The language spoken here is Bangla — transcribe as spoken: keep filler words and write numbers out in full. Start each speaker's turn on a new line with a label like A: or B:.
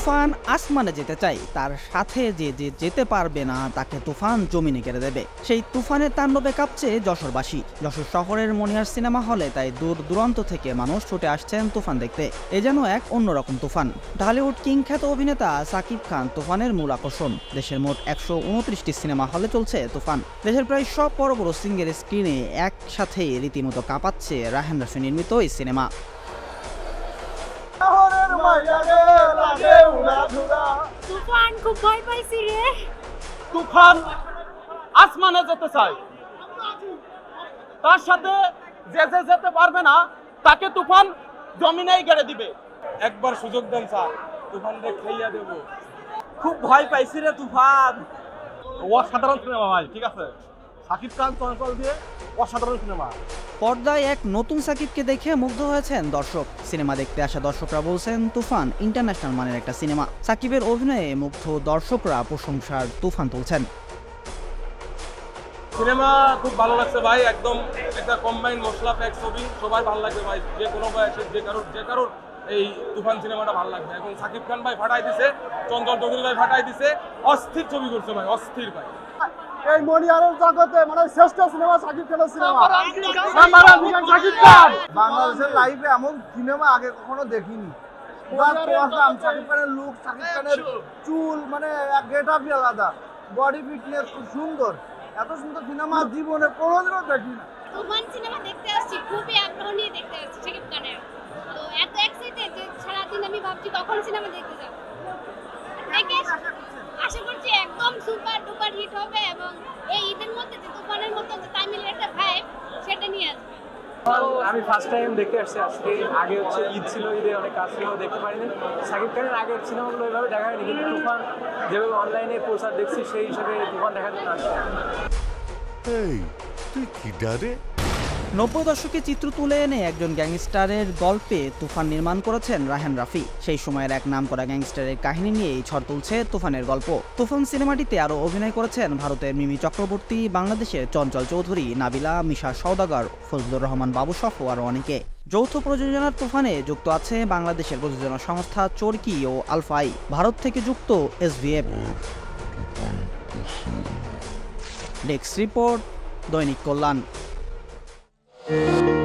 A: তুফান আসমানে যেতে চাই, তার সাথে যে যে যেতে পারবে না তাকে তুফান জমিনে কেড়ে দেবে। সেই তুফানের তাণ্ডবে কাঁপছে যশোরবাসী। যশোর শহরের মনিহার সিনেমা হলে তাই দূর দূরান্ত থেকে মানুষ ছুটে আসছেন তুফান দেখতে। এ যেন এক অন্যরকম তুফান। ঢালিউড কিং খ্যাত অভিনেতা সাকিব খান তুফানের মূল আকর্ষণ। দেশের মোট একশো উনত্রিশটি সিনেমা হলে চলছে তুফান। দেশের প্রায় সব বড় বড় সিঙ্গেল স্ক্রিনে একসাথে রীতিমতো কাঁপাচ্ছে রায়হান রাফি নির্মিত এই সিনেমা।
B: তুফান খুব ভয় পাইছি রে।
C: তুফান আসমানে যেতে চায়, তার সাথে যে যে যেতে পারবে না তাকে তুফান জমিনেই গেড়ে দিবে।
D: একবার সুযোগ দেন স্যার, তুফান দেখাইয়া দেব।
C: খুব ভয় পাইছি রে তুফান। অসাধারণ সিনেমা ভাই, ঠিক আছে। সাকিব খান চঞ্চল দিয়ে অসাধারণ সিনেমা।
A: পর্দায় এক নতুন সাকিবকে দেখে মুগ্ধ হয়েছেন দর্শক। সিনেমা দেখতে আসা দর্শকরা বলছেন তুফান ইন্টারন্যাশনাল মানের একটা সিনেমা। সাকিবের অভিনয়ে মুগ্ধ দর্শকরা প্রশংসার তুফান তুলছেন।
D: সিনেমা খুব ভালো লাগছে ভাই, একদম একটা কম্বাইন মশলা প্যাক ছবি, সবাই ভালো লাগবে ভাই। যে কোনো বয়সে যে কারোর যে কারোর এই তুফান সিনেমাটা ভালো লাগবে। এবং সাকিব খান ভাই ফাটাই দিছে, চঞ্চল চৌধুরী ভাই ফাটাই দিছে, অস্থির ছবি করছে ভাই, অস্থির ভাই।
C: এই মনিহারের জগতে মানে শ্রেষ্ঠ সিনেমা সাকিব খানের সিনেমা। Number one Shakib Khan.
E: বাংলাদেশের লাইফে এমন সিনেমা আগে কখনো দেখিনি। সাকিব খানের লুক, সাকিব খানের চুল, মানে গেট আপই আলাদা, বডি ফিটনেস খুব সুন্দর। এত সুন্দর সিনেমা জীবনে কোনোদিনও দেখি না।
B: তুফান সিনেমা দেখতে আসছি, খুবই আগ্রহ নিয়ে দেখতে আসছি সাকিব খানের। তো এত এক্সাইটেড যে সারাদিন আমি ভাবছি কখন সিনেমা দেখতে যাব। দেখে আশা করছি একদম সুপার ডুপার হিট হবে এবং এই ঈদের মধ্যে যে তুফানের মতো যে তামিলের একটা ভাইব সেটা নিয়ে আসবে।
F: আমি ফার্স্ট টাইম দেখতে আসছি আজকে। আগে হচ্ছে ঈদ ছিল, ঈদে অনেক কাজ ছিল, দেখতে পারিনি। সাকিব খানের আগের সিনেমাগুলো ওইভাবে দেখা হয়নি, কিন্তু তুফান যেভাবে অনলাইনে প্রচার দেখছি সেই হিসেবে তুফান দেখার জন্য আসছে।
G: তুই কি ডারে?
A: নব্বই দশকে চিত্র তুলে এনে একজন গ্যাংস্টারের গল্পে তুফান নির্মাণ করেছেন রায়হান রাফি। সেই সময়ের এক নামকরা গ্যাংস্টারের কাহিনী নিয়েই ঝড় তুলছে তুফানের গল্প। তুফান সিনেমাটিতে আরও অভিনয় করেছেন ভারতের মিমি চক্রবর্তী, বাংলাদেশের চঞ্চল চৌধুরী, নাবিলা, মিশা সওদাগর, ফজলুর রহমান বাবু সহ আরও অনেকে। যৌথ প্রযোজনার তুফানে যুক্ত আছে বাংলাদেশের প্রযোজনা সংস্থা চরকি ও আলফাই, ভারত থেকে যুক্ত এসভিএফ। ডেস্ক রিপোর্ট, দৈনিক কল্যাণ।